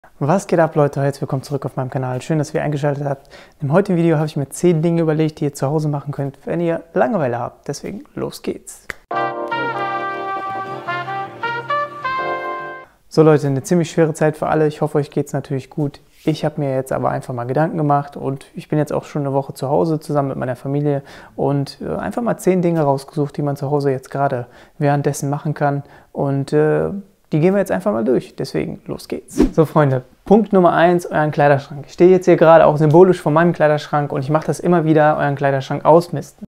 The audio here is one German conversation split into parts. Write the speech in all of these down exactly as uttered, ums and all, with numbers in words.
Was geht ab, Leute? Herzlich willkommen zurück auf meinem Kanal. Schön, dass ihr eingeschaltet habt. Im heutigen Video habe ich mir zehn Dinge überlegt, die ihr zu Hause machen könnt, wenn ihr Langeweile habt. Deswegen, los geht's! So Leute, eine ziemlich schwere Zeit für alle. Ich hoffe, euch geht's natürlich gut. Ich habe mir jetzt aber einfach mal Gedanken gemacht und ich bin jetzt auch schon eine Woche zu Hause zusammen mit meiner Familie und äh, einfach mal zehn Dinge rausgesucht, die man zu Hause jetzt gerade währenddessen machen kann. Und äh, die gehen wir jetzt einfach mal durch. Deswegen, los geht's. So Freunde, Punkt Nummer eins, euren Kleiderschrank. Ich stehe jetzt hier gerade auch symbolisch vor meinem Kleiderschrank und ich mache das immer wieder, euren Kleiderschrank ausmisten.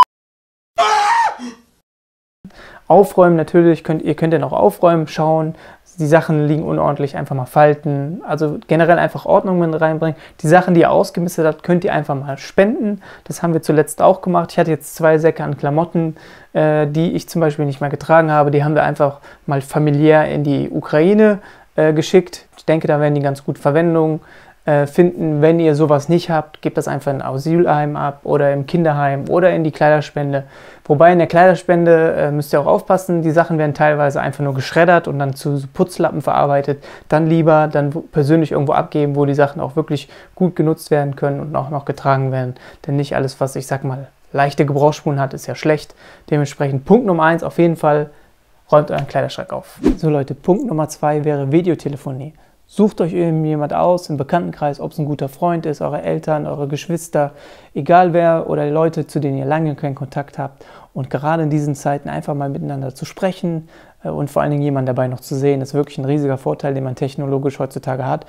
Aufräumen natürlich, könnt, ihr könnt ja noch aufräumen, schauen, die Sachen liegen unordentlich, einfach mal falten, also generell einfach Ordnung mit reinbringen. Die Sachen, die ihr ausgemistet habt, könnt ihr einfach mal spenden. Das haben wir zuletzt auch gemacht. Ich hatte jetzt zwei Säcke an Klamotten, äh, die ich zum Beispiel nicht mehr getragen habe. Die haben wir einfach mal familiär in die Ukraine äh, geschickt. Ich denke, da werden die ganz gut Verwendung äh, finden. Wenn ihr sowas nicht habt, gebt das einfach in ein Asylheim ab oder im Kinderheim oder in die Kleiderspende. Wobei in der Kleiderspende äh, müsst ihr auch aufpassen, die Sachen werden teilweise einfach nur geschreddert und dann zu Putzlappen verarbeitet. Dann lieber dann persönlich irgendwo abgeben, wo die Sachen auch wirklich gut genutzt werden können und auch noch getragen werden. Denn nicht alles, was ich sag mal leichte Gebrauchsspuren hat, ist ja schlecht. Dementsprechend Punkt Nummer eins auf jeden Fall, räumt euren Kleiderschrank auf. So Leute, Punkt Nummer zwei wäre Videotelefonie. Sucht euch irgendjemand aus im Bekanntenkreis, ob es ein guter Freund ist, eure Eltern, eure Geschwister, egal wer oder Leute, zu denen ihr lange keinen Kontakt habt. Und gerade in diesen Zeiten einfach mal miteinander zu sprechen und vor allen Dingen jemanden dabei noch zu sehen, ist wirklich ein riesiger Vorteil, den man technologisch heutzutage hat.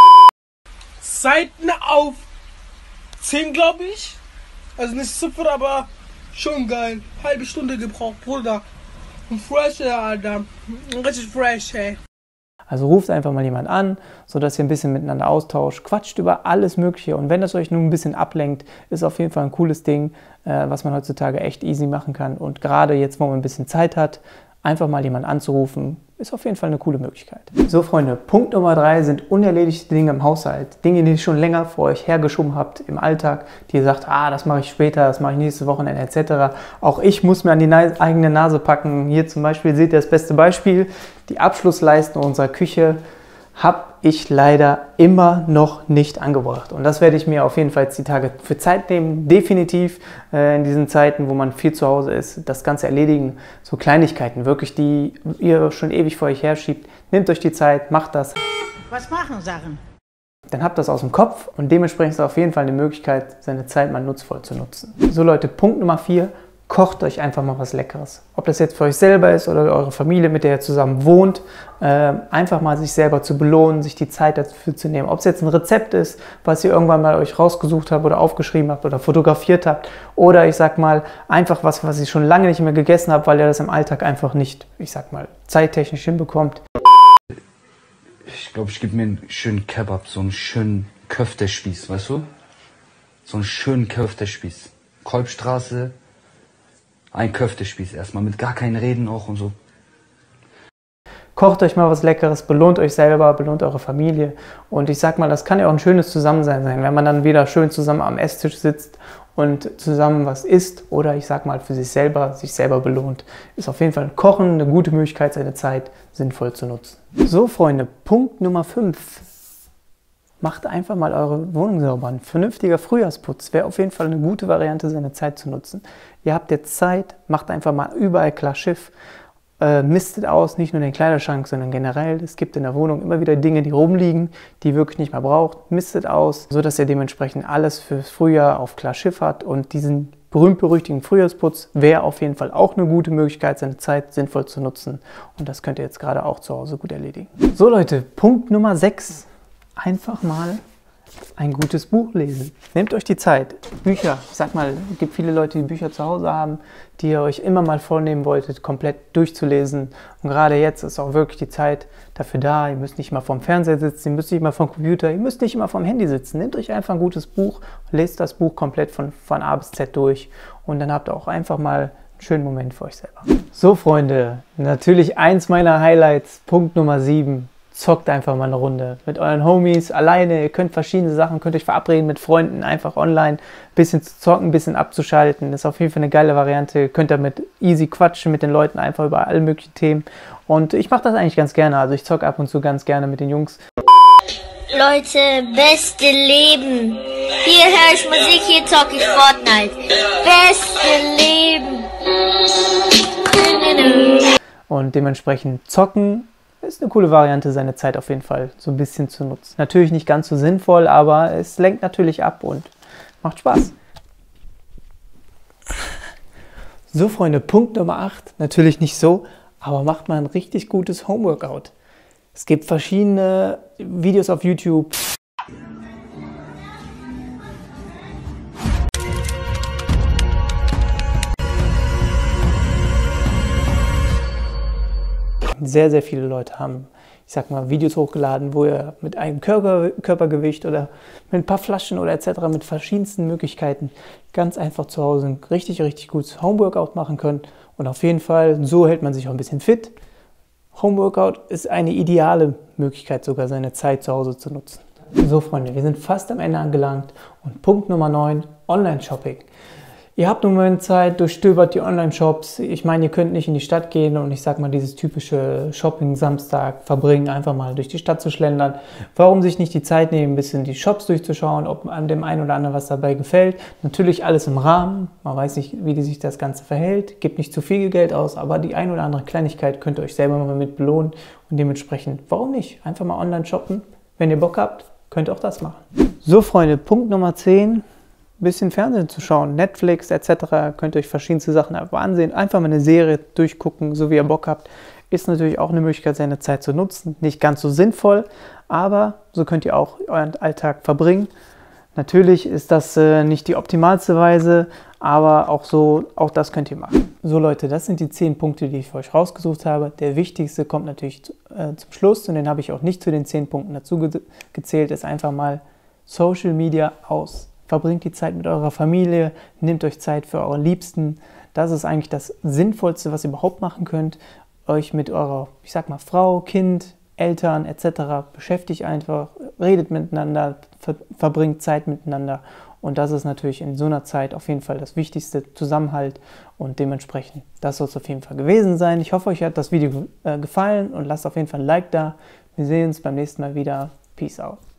Seiten auf zehn, glaube ich. Also nicht super, aber schon geil. Halbe Stunde gebraucht, Bruder. Und fresh, Alter. Richtig fresh, ey. Also ruft einfach mal jemand an, sodass ihr ein bisschen miteinander austauscht, quatscht über alles Mögliche. Und wenn das euch nur ein bisschen ablenkt, ist auf jeden Fall ein cooles Ding, äh, was man heutzutage echt easy machen kann. Und gerade jetzt, wo man ein bisschen Zeit hat, einfach mal jemanden anzurufen, ist auf jeden Fall eine coole Möglichkeit. So Freunde, Punkt Nummer drei sind unerledigte Dinge im Haushalt. Dinge, die ihr schon länger vor euch hergeschoben habt im Alltag, die ihr sagt, ah, das mache ich später, das mache ich nächste Wochenende et cetera. Auch ich muss mir an die eigene Nase packen. Hier zum Beispiel seht ihr das beste Beispiel. Die Abschlussleisten unserer Küche habe ich leider immer noch nicht angebracht. Und das werde ich mir auf jeden Fall jetzt die Tage für Zeit nehmen, definitiv äh, in diesen Zeiten, wo man viel zu Hause ist, das Ganze erledigen. So Kleinigkeiten, wirklich, die ihr schon ewig vor euch herschiebt. Nehmt euch die Zeit, macht das. Was machen Sachen? Dann habt das aus dem Kopf und dementsprechend ist es auf jeden Fall eine Möglichkeit, seine Zeit mal nutzvoll zu nutzen. So Leute, Punkt Nummer vier. Kocht euch einfach mal was Leckeres. Ob das jetzt für euch selber ist oder eure Familie, mit der ihr zusammen wohnt, äh, einfach mal sich selber zu belohnen, sich die Zeit dafür zu nehmen. Ob es jetzt ein Rezept ist, was ihr irgendwann mal euch rausgesucht habt oder aufgeschrieben habt oder fotografiert habt, oder ich sag mal einfach was, was ihr schon lange nicht mehr gegessen habt, weil ihr das im Alltag einfach nicht, ich sag mal, zeittechnisch hinbekommt. Ich glaube, ich gebe mir einen schönen Kebab, so einen schönen Köftespieß, weißt du? So einen schönen Köftespieß. Kolbstraße. Ein Köftespieß erstmal, mit gar keinen Reden auch und so. Kocht euch mal was Leckeres, belohnt euch selber, belohnt eure Familie. Und ich sag mal, das kann ja auch ein schönes Zusammensein sein, wenn man dann wieder schön zusammen am Esstisch sitzt und zusammen was isst oder ich sag mal für sich selber, sich selber belohnt. Ist auf jeden Fall Kochen eine gute Möglichkeit, seine Zeit sinnvoll zu nutzen. So Freunde, Punkt Nummer fünf. Macht einfach mal eure Wohnung sauber. Ein vernünftiger Frühjahrsputz wäre auf jeden Fall eine gute Variante, seine Zeit zu nutzen. Ihr habt jetzt Zeit, macht einfach mal überall klar Schiff, äh, mistet aus, nicht nur den Kleiderschrank, sondern generell. Es gibt in der Wohnung immer wieder Dinge, die rumliegen, die ihr wirklich nicht mehr braucht. Mistet aus, sodass ihr dementsprechend alles fürs Frühjahr auf klar Schiff habt. Und diesen berühmt-berüchtigten Frühjahrsputz wäre auf jeden Fall auch eine gute Möglichkeit, seine Zeit sinnvoll zu nutzen. Und das könnt ihr jetzt gerade auch zu Hause gut erledigen. So Leute, Punkt Nummer sechs. Einfach mal ein gutes Buch lesen. Nehmt euch die Zeit. Bücher, ich sag mal, es gibt viele Leute, die Bücher zu Hause haben, die ihr euch immer mal vornehmen wolltet, komplett durchzulesen. Und gerade jetzt ist auch wirklich die Zeit dafür da. Ihr müsst nicht mal vorm Fernseher sitzen, ihr müsst nicht mal vom Computer, ihr müsst nicht immer vom Handy sitzen. Nehmt euch einfach ein gutes Buch, lest das Buch komplett von, von A bis Z durch und dann habt ihr auch einfach mal einen schönen Moment für euch selber. So Freunde, natürlich eins meiner Highlights, Punkt Nummer sieben. Zockt einfach mal eine Runde mit euren Homies, alleine, ihr könnt verschiedene Sachen, könnt euch verabreden mit Freunden, einfach online, ein bisschen zu zocken, ein bisschen abzuschalten, das ist auf jeden Fall eine geile Variante, ihr könnt damit easy quatschen mit den Leuten, einfach über alle möglichen Themen und ich mache das eigentlich ganz gerne, also ich zocke ab und zu ganz gerne mit den Jungs. Leute, beste Leben. Hier höre ich Musik, hier zocke ich Fortnite. Beste Leben. Und dementsprechend zocken ist eine coole Variante, seine Zeit auf jeden Fall so ein bisschen zu nutzen. Natürlich nicht ganz so sinnvoll, aber es lenkt natürlich ab und macht Spaß. So Freunde, Punkt Nummer acht, natürlich nicht so, aber macht mal ein richtig gutes Homeworkout. Es gibt verschiedene Videos auf YouTube. Sehr, sehr viele Leute haben, ich sag mal, Videos hochgeladen, wo ihr mit einem Körper, Körpergewicht oder mit ein paar Flaschen oder et cetera mit verschiedensten Möglichkeiten ganz einfach zu Hause ein richtig, richtig gutes Homeworkout machen könnt. Und auf jeden Fall, so hält man sich auch ein bisschen fit. Homeworkout ist eine ideale Möglichkeit, sogar seine Zeit zu Hause zu nutzen. So Freunde, wir sind fast am Ende angelangt und Punkt Nummer neun, Online-Shopping. Ihr habt im Moment Zeit, durchstöbert die Online-Shops. Ich meine, ihr könnt nicht in die Stadt gehen und ich sag mal, dieses typische Shopping-Samstag verbringen, einfach mal durch die Stadt zu schlendern. Warum sich nicht die Zeit nehmen, ein bisschen die Shops durchzuschauen, ob an dem einen oder anderen was dabei gefällt. Natürlich alles im Rahmen. Man weiß nicht, wie sich das Ganze verhält. Gebt nicht zu viel Geld aus, aber die ein oder andere Kleinigkeit könnt ihr euch selber mal mit belohnen. Und dementsprechend, warum nicht? Einfach mal online shoppen. Wenn ihr Bock habt, könnt ihr auch das machen. So Freunde, Punkt Nummer zehn. Ein bisschen Fernsehen zu schauen, Netflix et cetera. Könnt ihr euch verschiedenste Sachen einfach ansehen. Einfach mal eine Serie durchgucken, so wie ihr Bock habt. Ist natürlich auch eine Möglichkeit, seine Zeit zu nutzen. Nicht ganz so sinnvoll, aber so könnt ihr auch euren Alltag verbringen. Natürlich ist das äh, nicht die optimalste Weise, aber auch so, auch das könnt ihr machen. So Leute, das sind die zehn Punkte, die ich für euch rausgesucht habe. Der wichtigste kommt natürlich zu, äh, zum Schluss und den habe ich auch nicht zu den zehn Punkten dazu ge gezählt. Ist einfach mal Social Media aus. Verbringt die Zeit mit eurer Familie, nehmt euch Zeit für eure Liebsten. Das ist eigentlich das Sinnvollste, was ihr überhaupt machen könnt. Euch mit eurer, ich sag mal, Frau, Kind, Eltern et cetera beschäftigt einfach, redet miteinander, ver verbringt Zeit miteinander. Und das ist natürlich in so einer Zeit auf jeden Fall das Wichtigste, Zusammenhalt. Und dementsprechend, das soll es auf jeden Fall gewesen sein. Ich hoffe, euch hat das Video äh, gefallen und lasst auf jeden Fall ein Like da. Wir sehen uns beim nächsten Mal wieder. Peace out.